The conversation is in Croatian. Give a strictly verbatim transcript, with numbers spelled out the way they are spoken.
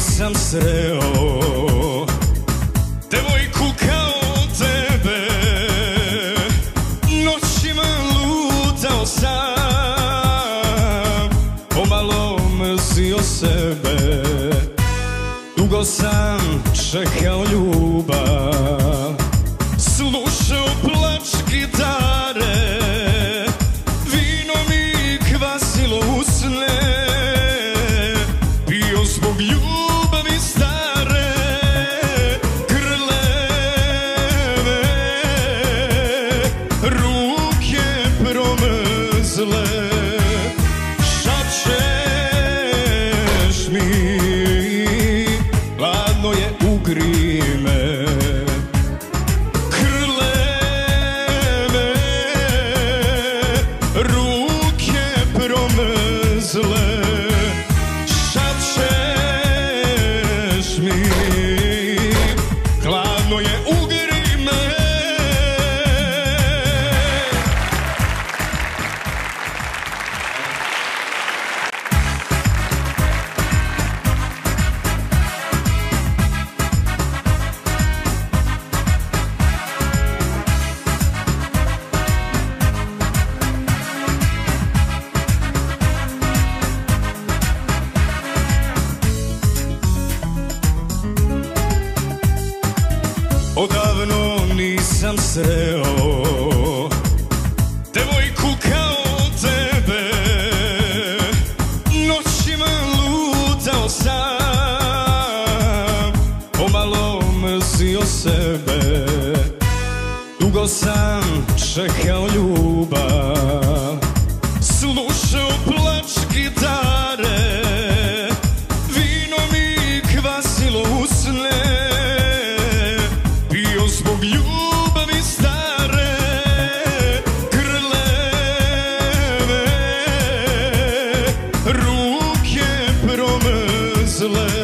nisam sreo devojku kao tebe. Noćima lutao sam, pomalo mrzio sebe. Dugo sam čekao ljubav, slušao plač gitare, vino mi kvasilo usne, pio zbog ljubavi stare. Krleve ruke promrzle, šapćeš mi, hladno je, ugri me. Krleve ruke promrzle, šapćeš mi, hladno je, ugri me. Odavno nisam sreo devojku kao tebe. Noćima lutao sam, pomalo mrzio sebe. Dugo sam čekao ljubav, slušao plač gitare, vino mi kvasilo usne, zbog ljubavi stare. Krleve ruke promrzle,